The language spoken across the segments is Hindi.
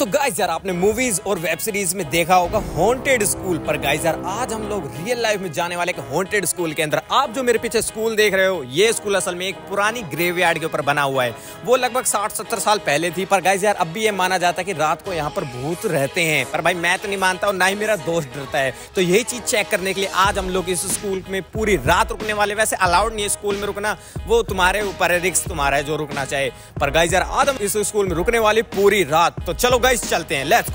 तो गाइस यार आपने मूवीज और वेब सीरीज में देखा होगा हॉन्टेड स्कूल, पर गाइस यार आज हम लोग रियल लाइफ में जाने वाले हॉन्टेड स्कूल के अंदर। आप जो मेरे पीछे स्कूल देख रहे हो, ये स्कूल असल में एक पुरानी ग्रेवयार्ड के ऊपर बना हुआ है। वो लगभग 60-70 साल पहले थी, पर गाइस यार अब भी ये माना जाता है कि रात को यहाँ पर भूत रहते हैं। पर भाई मैं तो नहीं मानता और ना ही मेरा दोस्त डरता है। तो यही चीज चेक करने के लिए आज हम लोग इस स्कूल में पूरी रात रुकने वाले। वैसे अलाउड नहीं है स्कूल में रुकना, वो तुम्हारे ऊपर है, रिस्क तुम्हारा है जो रुकना चाहे। पर गाइस यार आज हम इस स्कूल में रुकने वाली पूरी रात। तो चलो गाइस चलते हैं, लेट्स गो।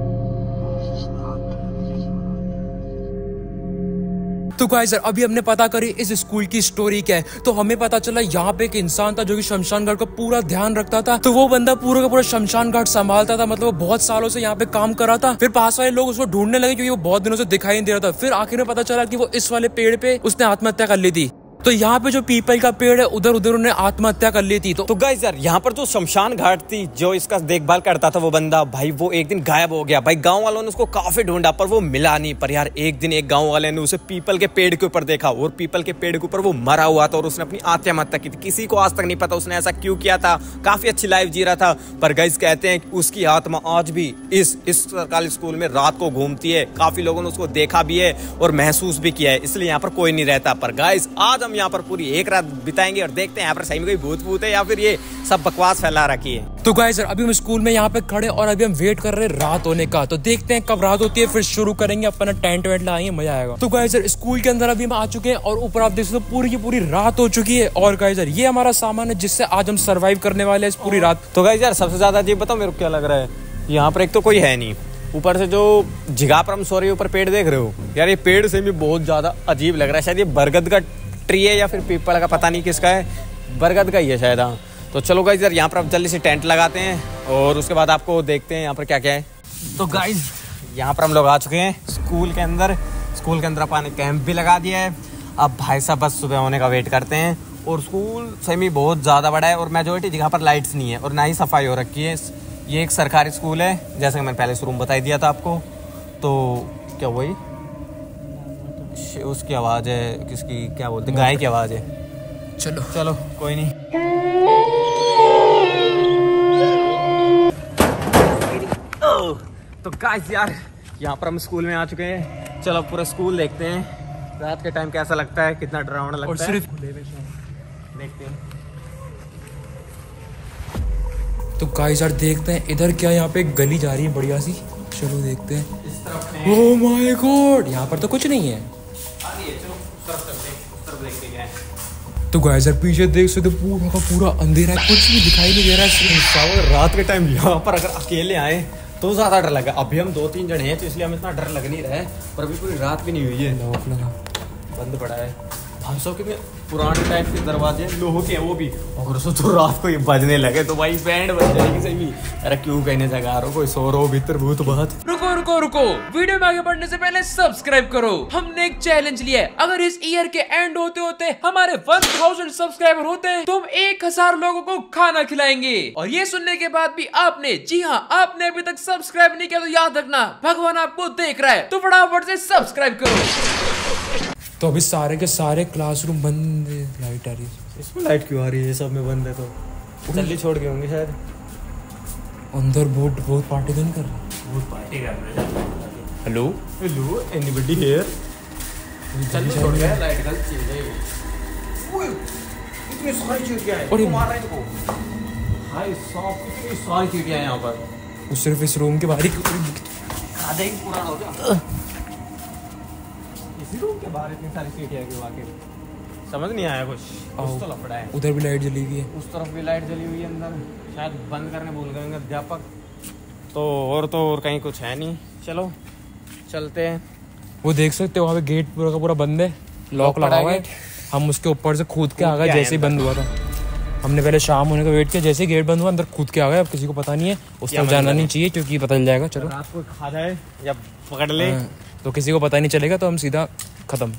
तो गाइस यार अभी हमने पता करी इस स्कूल की स्टोरी क्या है। तो हमें पता चला यहाँ पे एक इंसान था जो कि शमशान घाट का पूरा ध्यान रखता था। तो वो बंदा पूरा का पूरा शमशान घाट संभालता था, मतलब वो बहुत सालों से यहाँ पे काम कर रहा था। फिर पास वाले लोग उसको ढूंढने लगे क्योंकि वो बहुत दिनों से दिखाई नहीं दे रहा था। फिर आखिर में पता चला कि वो इस वाले पेड़ पे उसने आत्महत्या कर ली थी। तो यहाँ पे जो पीपल का पेड़ है उधर उन्होंने आत्महत्या कर ली थी। तो गाइस यार यहाँ पर जो शमशान घाट थी, जो इसका देखभाल करता था वो बंदा, भाई वो एक दिन गायब हो गया। भाई गांव वालों ने उसको काफी ढूंढा पर वो मिला नहीं। पर यार एक दिन एक गांव वाले ने उसे पीपल के पेड़ के ऊपर देखा और पीपल के पेड़ के ऊपर वो मरा हुआ था और उसने अपनी आत्महत्या की थी। किसी को आज तक नहीं पता उसने ऐसा क्यों किया था, काफी अच्छी लाइफ जी रहा था। पर गाइस कहते हैं उसकी आत्मा आज भी इस सरकारी स्कूल में रात को घूमती है। काफी लोगों ने उसको देखा भी है और महसूस भी किया है, इसलिए यहाँ पर कोई नहीं रहता। पर गाइस आज हम यहाँ पर पूरी एक रात बिताएंगे और देखते हैं यहाँ पर सही में कोई भूत है या फिर ये सब बकवास फैला रखी है। तो गाइस अभी हम स्कूल में यहाँ पे खड़े और अभी हम वेट कर रहे हैं रात होने का। तो देखते हैं कब रात होती है, फिर शुरू करेंगे अपना टेंट वेंट लगाएंगे, मजा आएगा। तो गाइस स्कूल के अंदर अभी हम आ चुके हैं और ऊपर आप देख सकते हो पूरी की पूरी रात हो चुकी है। और गाइस ये हमारा सामान है जिससे आज हम सर्वाइव करने वाले हैं इस पूरी रात। तो गाइस यार सबसे ज्यादा अजीब बताओ मेरे को क्या लग रहा है, यहाँ पर एक तो कोई है नहीं, ऊपर से जो जिगा पर हम सो रहे ऊपर पेड़ देख रहे हो यार, ये पेड़ से भी बहुत ज्यादा अजीब लग रहा है। शायद ये बरगद का ट्री है या फिर पीपल का, पता नहीं किसका है, बरगद का ही है शायद। हाँ तो चलो गाइस यार यहाँ पर अब जल्दी से टेंट लगाते हैं और उसके बाद आपको देखते हैं यहाँ पर क्या क्या है। तो गाइस यहाँ पर हम लोग आ चुके हैं स्कूल के अंदर। स्कूल के अंदर अपन कैंप भी लगा दिया है। अब भाई साहब बस सुबह होने का वेट करते हैं। और स्कूल सेमी बहुत ज़्यादा बड़ा है और मेजोरिटी जगह पर लाइट्स नहीं है और ना ही सफाई हो रखी है। ये एक सरकारी स्कूल है, जैसे कि मैंने पहले शुरू में बता दिया था आपको। तो क्या वही उसकी आवाज़ है, किसकी क्या बोलते हैं, गाय की आवाज़ है। चलो चलो कोई नहीं। तो गाइस यार यहाँ पर हम स्कूल में आ चुके हैं। चलो पूरा स्कूल देखते हैं रात के टाइम कैसा लगता है, कितना डरावना लगता है, देखते हैं। तो गाइस यार देखते हैं इधर क्या, यहाँ पे एक गली जा रही है बढ़िया सी, चलो देखते हैं। ओह माय गॉड, यहाँ पर तो कुछ नहीं है। तो गाइस यार पीछे देख सकते पूरा का पूरा अंधेरा है, कुछ भी दिखाई नहीं दे रहा है। रात के टाइम यहाँ पर अगर अकेले आए तो ज्यादा डर लगा। अभी हम 2-3 जने हैं तो इसलिए हमें इतना डर लग नहीं रहा है, पर अभी पूरी रात भी नहीं हुई है, लॉक लगा बंद पड़ा है। हम सब कितने पुराने टाइप के दरवाजे लोहो के हैं वो भी, अगर उसको तो रात को ये बजने लगे तो भाई बैंड बज जाएगी सही भी। अरे क्यों कहने जगह रहो, कोई सो रहो भीतर भूत बात। रुको, वीडियो में आगे बढ़ने से पहले सब्सक्राइब करो। हमने एक चैलेंज लिया है, अगर इस ईयर के एंड होते होते हमारे 1000 सब्सक्राइबर होते हैं तो हम 1000 लोगों को खाना खिलाएंगे। और ये सुनने के बाद भी आपने, जी हाँ आपने अभी तक सब्सक्राइब नहीं किया तो याद रखना भगवान आपको देख रहा है, तो फटाफट से सब्सक्राइब करो। तो अभी सारे के सारे क्लासरूम बंद है, लाइट आ रही है। इसमें लाइट क्यों आ रही है, सब में बंद है तो जल्दी छोड़ के होंगे शायद। अंदर बहुत पार्टी तो नहीं कर रहा, बहुत पार्टी कर रहे हैं। हेलो एनीबॉडी हियर, जल्दी छोड़ गया, लाइट गलत चीज है। ओए इतनी सारी चीटियां हैं, और मार रहा है इनको। हाय साहब कितनी सारी चीटियां हैं यहाँ पर। वो सिर्फ इस रूम के बाहर ही आधा ही पुराना हो गया। इसी रूम के बाहर इतनी सारी चीटियां क्यों आके, समझ नहीं आया कुछ। उस तो लफड़ा है, उधर भी लाइट जली हुई है, उस तरफ भी लाइट जली हुई है, अंदर शायद बंद करने भूल गए अध्यापक। तो और कहीं कुछ है नहीं, चलो चलते हैं। वो देख सकते हो वहाँ पे गेट पूरा का पूरा बंद है, लॉक लगा हुआ है। हम उसके ऊपर से कूद के आ गए जैसे ही बंद हुआ था। हमने पहले शाम होने का वेट किया, जैसे ही गेट बंद हुआ अंदर कूद के आ गए। अब किसी को पता नहीं है, उस तरफ जाना नहीं चाहिए क्योंकि पता चल जाएगा। चलो रात को खा जाए या पकड़ ले तो किसी को पता नहीं चलेगा, तो हम सीधा खत्म।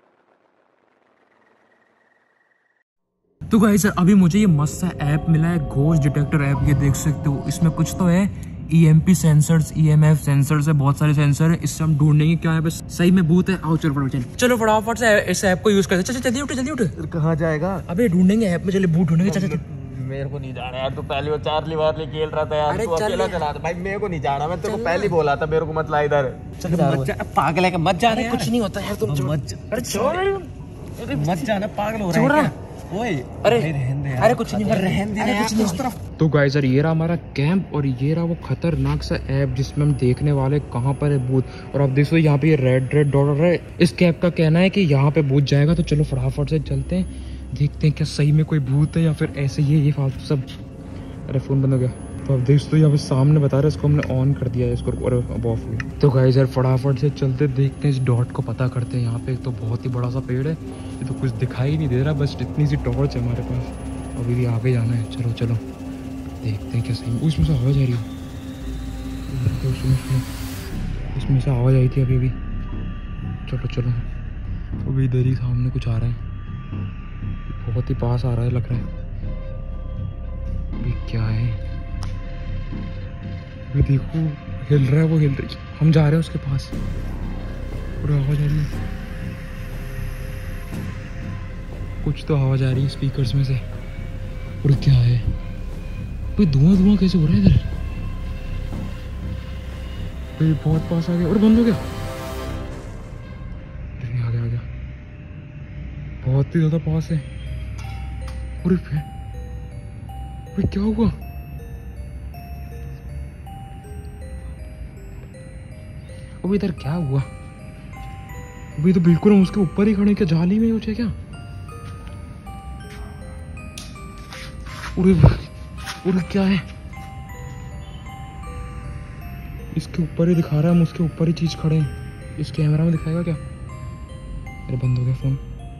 तो गाइस अभी मुझे ये मस्त सा ऐप मिला है, घोस्ट डिटेक्टर ऐप। ये देख सकते हो इसमें कुछ तो है, EMP सेंसर्स, EMF सेंसर्स है, बहुत सारे सेंसर है। इससे हम ढूंढेंगे क्या है, बस सही में भूत है। आओ चलो फटाफट से इस ऐप को यूज करते हैं। चल जल्दी उठ। कहाँ जाएगा? अबे ढूंढेंगे ऐप में, चले भूत ढूंढेंगे। चल मेरे को नहीं जाना यार, तू पहले वो चार्ली वार्ली खेल रहा था यार, तू अकेला चला था भाई, मेरे को नहीं जाना, मैं तेरे को पहले ही बोला था मेरे को मत ला इधर। पागल है, मत जा, कुछ नहीं होता यार, तुम मत जाना, पागल हो रहा है। अरे कुछ नहीं, रहने दे यार, कुछ नहीं। तो गाइस यार ये रहा हमारा कैंप और ये रहा वो खतरनाक सा ऐप जिसमें हम देखने वाले कहाँ पर है भूत। और आप देख सकते हो यहाँ पे ये रेड डॉट है। इस कैंप का कहना है कि यहाँ पे भूत जाएगा, तो चलो फटाफट से चलते हैं, देखते हैं क्या सही में कोई भूत है या फिर ऐसे ही ये फालतू सब। अरे फोन बंद हो गया। तो आप देख सकते हो यहाँ पे सामने बता रहे हैं, इसको हमने ऑन कर दिया है, इसको और अब ऑफ हो गया। तो गाइस यार फटाफट से चलते देखते हैं, इस डॉट को पता करते हैं। यहाँ पे एक तो बहुत ही बड़ा सा पेड़ है, ये तो कुछ दिखाई नहीं दे रहा, बस इतनी सी टॉर्च है हमारे पास, अभी भी आगे जाना है। चलो चलो देखते हैं क्या सही में। उसमें से आवाज़ आ रही है, उसमें से आवाज़ आई थी अभी भी। चलो चलो अभी इधर ही सामने कुछ आ रहा है, बहुत ही पास आ रहा है लग रहा है। अभी क्या है, अभी देखो हिल रहा है, वो हिल रही, हम जा रहे हैं उसके पास और आवाज़ आ रही है, कुछ तो आवाज़ आ रही है स्पीकर्स में से। और क्या है भाई, धुआं कैसे हो रहा है इधर भाई, बहुत पास आ गया और बंद हो गया। अरे आ गया, बहुत ही ज़्यादा पास है। अरे भाई क्या हुआ, अभी इधर क्या हुआ, अभी तो बिल्कुल हम उसके ऊपर ही खड़े, क्या जाली में ऊंचे क्या। उरे क्या है, इसके ऊपर ही दिखा रहा है, हम उसके ऊपर ही चीज खड़े हैं, इस कैमरा में दिखाएगा क्या। अरे बंद हो गया फोन।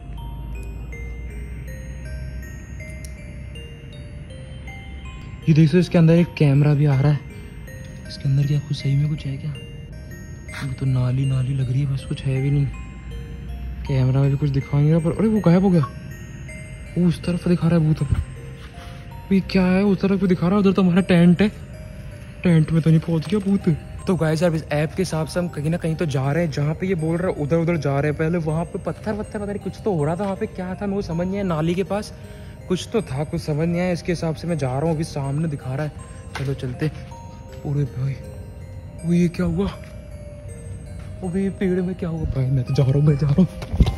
ये देखो इसके अंदर एक कैमरा भी आ रहा है, इसके अंदर क्या कुछ सही में कुछ है क्या। वो तो नाली लग रही है, बस कुछ है भी नहीं, कैमरा में भी कुछ दिखा नहीं रहा। पर अरे वो गायब हो गया, वो उस तरफ दिखा रहा है भूत। अब क्या है, उस तरफ भी दिखा रहा है, उधर तो हमारा टेंट है, टेंट में तो नहीं पहुंच गया भूत। तो गाइस यार इस ऐप के हिसाब से हम कहीं ना कहीं तो जा रहे हैं, जहाँ पे ये बोल रहा है उधर जा रहे हैं। पहले वहाँ पे पत्थर पता नहीं कुछ तो हो रहा था, वहाँ पे क्या था वो समझ नहीं आया, नाली के पास कुछ तो था, कुछ समझ नहीं आया, इसके हिसाब से मैं जा रहा हूँ, अभी सामने दिखा रहा है, चलो चलते। अरे भाई वो ये क्या हुआ, अबे पेड़ में क्या हुआ भाई, मैं तो जा रहा हूँ।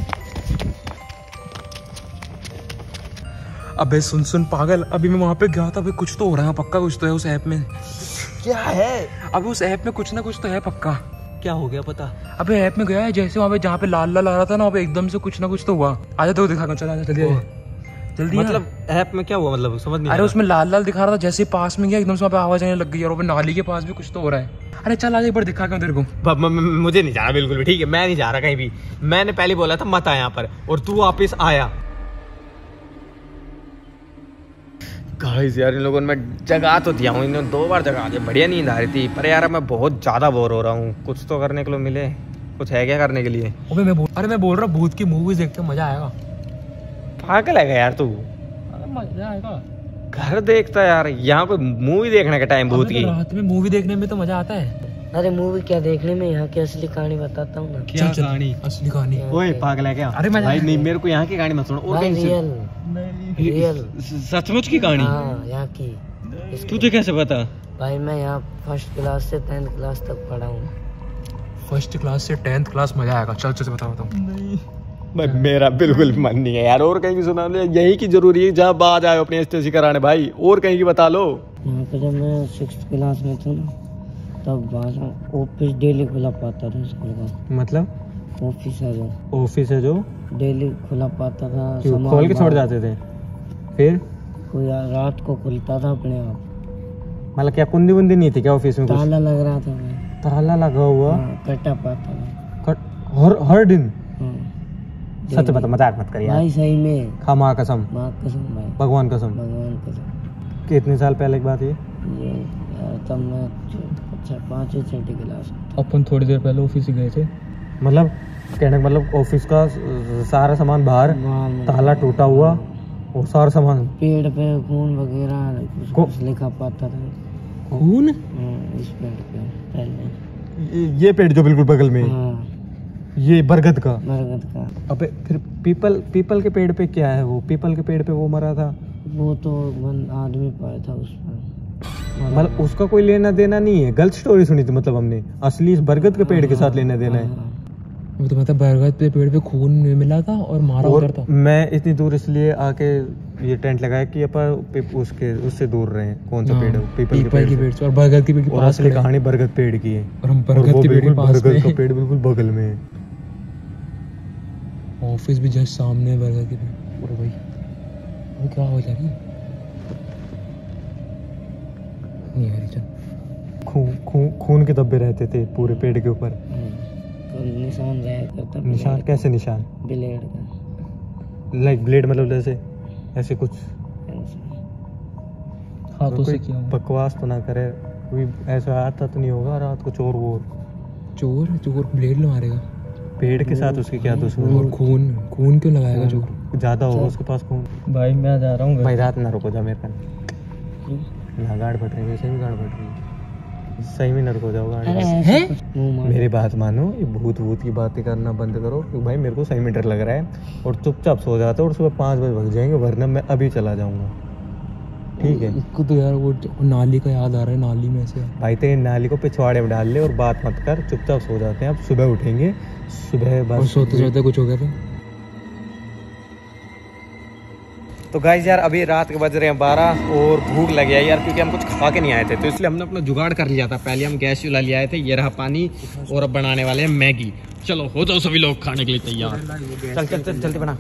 अबे सुन पागल, अभी मैं वहां पे गया था, अभी कुछ तो हो रहा है पक्का, कुछ तो है उस ऐप में। क्या है, अभी उस ऐप में कुछ ना कुछ तो है पक्का। क्या हो गया पता। अबे ऐप में गया है, जैसे वहां पे जहाँ पे लाल आ रहा था ना, वहाँ पे एकदम से कुछ ना कुछ तो हुआ। आजा तो दिखा, चला जल्दी। मतलब ऐप में क्या हुआ, मतलब समझ नहीं। अरे उसमें लाल दिखा रहा था, जैसे पास में गया एकदम से वहाँ पे आवाज आने लग गई, और नाली के पास भी कुछ तो हो रहा है। अरे चल आज एक बार दिखा के तेरे को। मुझे नहीं जाना बिल्कुल भी, ठीक है, मैं नहीं जा रहा कहीं भी, मैंने पहले बोला था मत आ यहाँ पर, और तू वापिस आया। गाइस यार इन लोगों ने मैं जगा तो दिया हूँ, इन्होंने 2 बार जगा दिया, बढ़िया नींद आ रही थी, पर यार मैं बहुत ज्यादा बोर हो रहा हूँ, कुछ तो करने के लिए मिले, कुछ है क्या करने के लिए। मैं बोल रहा हूँ भूत की मूवीज देखते मजा आएगा। पागल है यार तू, मजा आएगा, घर देखता यार, यहाँ कोई मूवी देखने का टाइम भूत की। रात में मूवी देखने में तो मजा आता है। अरे मूवी क्या देखने में, यहाँ की असली कहानी बताता हूँ ना। क्या कहानी, असली कहानी। ओए पागल है क्या। अरे भाई नहीं, मेरे को यहाँ की कहानी मत सुनो, और रियल सचमुच की कहानी। हाँ यहाँ की। तुझे कैसे पता। भाई मैं यहाँ 1st क्लास से 10th क्लास तक पढ़ा हूँ। 1st क्लास से 10th क्लास मजा आएगा। चल बताओ। भाई मेरा बिल्कुल मन नहीं है यार, और कहीं की सुना लो, यही की जरूरी है जहाँ बात आए अपनी एसटीसी कराने भाई, और कहीं की बता लो। यहाँ पे जब मैं 6th क्लास में था ना, तब वहाँ ऑफिस डेली खुला पाता था स्कूल का। मतलब ऑफिस है जो डेली खुला पाता था, खोल के छोड़ जाते थे, फिर कोई रात को खुलता था अपने आप। मतलब क्या कुंडी वुंदी नहीं थी क्या ऑफिस में? ताला लग रहा था। ताला लगा हुआ? कटा पाता था हर दिन? सच बता, मजाक मत कर यार भाई, सही में। खा माँ कसम, भाई, भगवान कसम। कितने साल पहले की बात है ये? तब मैं 5वीं 6ठी क्लास। अपन थोड़ी देर पहले ऑफिस गए थे। मतलब कहने का मतलब ऑफिस का सारा सामान बाहर, ताला टूटा हुआ और सारा सामान, पेड़ पे खून वगैरह कुछ लिखा पाता था। खून? इस पेड़ पे पहले, ये पेड़ जो बिल्कुल बगल में? हाँ। ये बरगद का? बरगद का। अबे फिर पीपल के पेड़ पे क्या है? वो पीपल के पेड़ पे वो मरा था, वो तो आदमी पाया था उसमें। मतलब उसका कोई लेना देना नहीं है, गलत स्टोरी सुनी थी मतलब हमने। असली इस बरगद के पेड़ के साथ लेना देना है। वो तो मतलब बरगद पे पेड़ पे खून मिला था और मारा उधर था। मैं इतनी दूर इसलिए आके ये टेंट लगाया कि अपन उसके उससे दूर रहे। कौन सा पेड़ है? पीपल के पेड़ से। और बरगद के पेड़ के पास असली कहानी बरगद पेड़ की है। और हम बरगद के पेड़ के पास बरगद का पेड़ बिल्कुल बगल में है। ऑफिस भी जस्ट सामने है बरगद के पेड़। अरे भाई वो क्या हो जा रही है? नहीं यार चल। खून के धब्बे रहते थे पूरे पेड़ के ऊपर। निशान रहा करता। निशान कैसे? निशान ब्लेड का। लाइक ब्लेड मतलब जैसे ऐसे कुछ हाथों से किया। बकवास तो ना करे कोई। ऐसा आता तो नहीं होगा रात को चोर चोर ब्लेड मारेगा? पेड़ के साथ उसके क्या दुश्मनी? और खून क्यों लगाएगा चोर? ज्यादा होगा उसके पास खून। भाई मैं जा रहा हूँ भाई। रात ना रुको जा मेरे पास। यहाँ गाड़ फट रही है, वैसे भी गाड़ फट रही है। सही में नर्क हो जाओ गाड़ी। मेरी बात मानो, ये भूत की बातें करना बंद करो। क्योंकि भाई मेरे को सही में डर लग रहा है। और चुपचाप सो जाते और सुबह 5 बजे भग जाएंगे, वरना मैं अभी चला जाऊंगा। ठीक है? इसको तो यार वो नाली का याद आ रहा है। नाली में से भाई तेरी नाली को पिछवाड़े में डाल ले और बात मत कर, चुपचाप सो जाते हैं। अब सुबह उठेंगे, सुबह बस सोते कुछ हो गया था। तो गाइस यार अभी रात के बज रहे हैं 12 और भूख लगी है यार, क्योंकि हम कुछ खा के नहीं आए थे। तो इसलिए हमने अपना जुगाड़ कर लिया था। पहले हम गैस चूल्हा ले आए थे, ये रहा पानी, और अब बनाने वाले हैं मैगी। चलो हो जाओ सभी लोग खाने के लिए तैयार। चल जल्दी बना।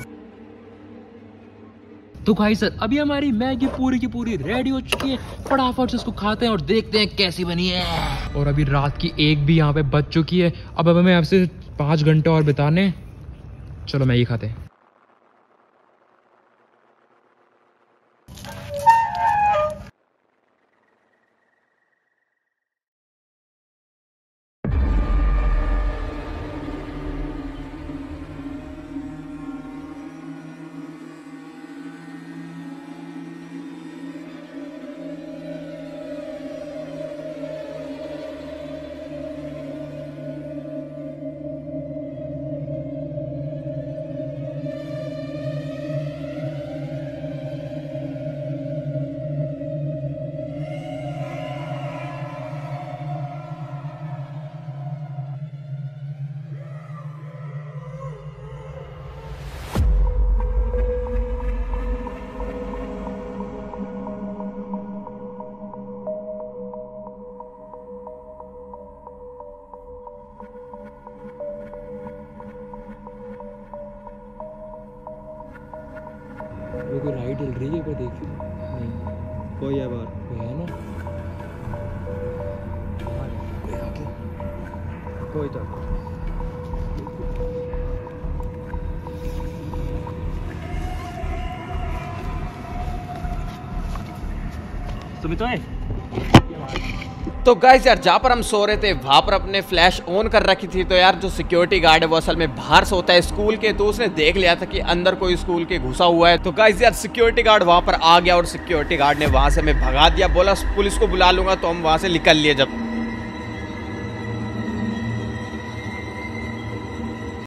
तो गाइस सर अभी हमारी मैगी पूरी की पूरी रेडी हो चुकी है। फटाफट से इसको खाते हैं और देखते हैं कैसी बनी है। और अभी रात की 1 भी यहाँ पे बज चुकी है। अब हमें आपसे 5 घंटे और बिताने। चलो मैगी खाते हैं। वो कोई राइड चल रही है पर देखिए नहीं कोई है बाहर, कोई है ना, कोई तो तुम्हें तो है। तो गाइस यार जहाँ पर हम सो रहे थे वहां पर अपने फ्लैश ऑन कर रखी थी। तो यार जो सिक्योरिटी गार्ड है वो असल में बाहर सोता है स्कूल के, तो उसने देख लिया था कि अंदर कोई स्कूल के घुसा हुआ है। तो गाइस यार सिक्योरिटी गार्ड वहां पर आ गया और सिक्योरिटी गार्ड ने वहां से हमें भगा दिया, बोला पुलिस को बुला लूंगा। तो हम वहां से निकल लिए। जब